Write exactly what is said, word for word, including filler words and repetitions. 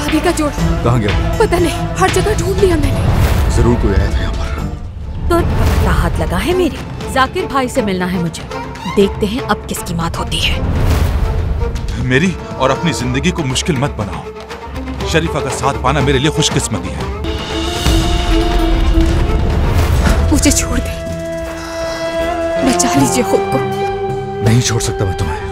शादी का जोड़। कहाँ गया? पता नहीं, हर जगह ढूंढ लिया मैंने। जरूर कोई आया था यहाँ पर। तो पता हाथ लगा है मेरे। जाकिर भाई से मिलना है मुझे। देखते हैं अब किसकी मौत होती है। मेरी और अपनी जिंदगी को मुश्किल मत बनाओ। शरीफा का साथ पाना मेरे लिए खुशकिस्मती है। मुझे छोड़ दे, बचा लीजिए खुद को। नहीं छोड़ सकता मैं तुम्हें।